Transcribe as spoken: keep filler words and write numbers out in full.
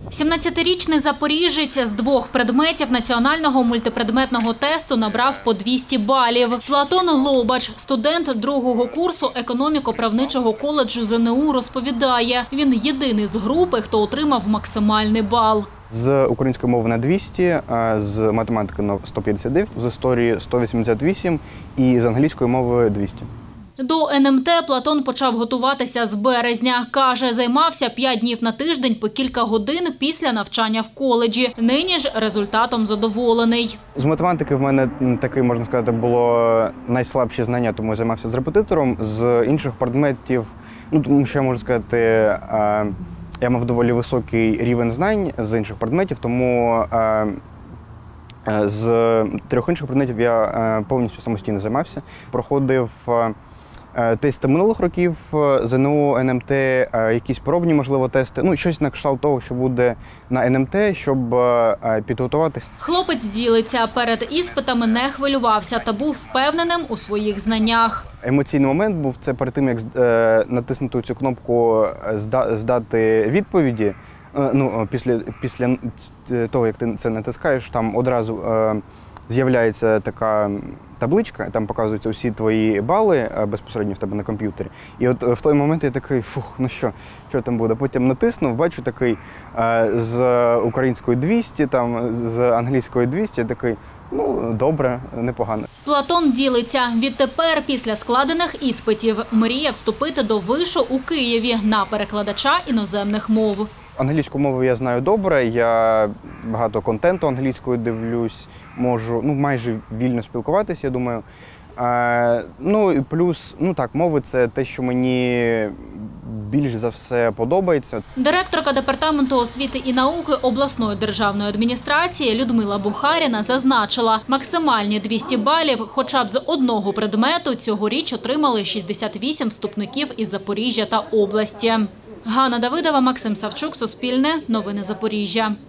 сімнадцятирічний запоріжець з двох предметів національного мультипредметного тесту набрав по двісті балів. Платон Лобач, студент другого курсу економіко-правничого коледжу зе ен у, розповідає, він єдиний з групи, хто отримав максимальний бал. З української мови на двісті, з математики на сто п'ятдесят дев'ять, з історії сто вісімдесят вісім і з англійської мови двісті. До ен ем те Платон почав готуватися з березня. Каже, займався п'ять днів на тиждень по кілька годин після навчання в коледжі. Нині ж результатом задоволений. З математики в мене таке, можна сказати, було найслабші знання, тому я займався з репетитором. З інших предметів, ну, тому що я можу сказати, я мав доволі високий рівень знань з інших предметів, тому з трьох інших предметів я повністю самостійно займався. Проходив тести минулих років, зе ен у, ен ем те, якісь пробні, можливо, тести. Ну, щось на кшталт того, що буде на ен ем те, щоб підготуватись. Хлопець ділиться. Перед іспитами не хвилювався та був впевненим у своїх знаннях. Емоційний момент був це перед тим, як натиснути цю кнопку «Здати відповіді». Ну, після, після того, як ти це натискаєш, там одразу з'являється така табличка, там показуються всі твої бали безпосередньо в тебе на комп'ютері. І от в той момент я такий, фух, ну що, що там буде? Потім натиснув, бачу такий з української двісті, там з англійської двісті, такий, ну, добре, непогано. Платон ділиться. Відтепер, після складених іспитів, мріє вступити до вишу у Києві на перекладача іноземних мов. Англійську мову я знаю добре, я багато контенту англійською дивлюсь, можу, ну, майже вільно спілкуватися, я думаю. Е, ну, і плюс, ну так, мови – це те, що мені більш за все подобається. Директорка Департаменту освіти і науки обласної державної адміністрації Людмила Бухаріна зазначила, максимальні двісті балів хоча б з одного предмету цьогоріч отримали шістдесят вісім вступників із Запоріжжя та області. Ганна Давидова, Максим Савчук, Суспільне, Новини Запоріжжя.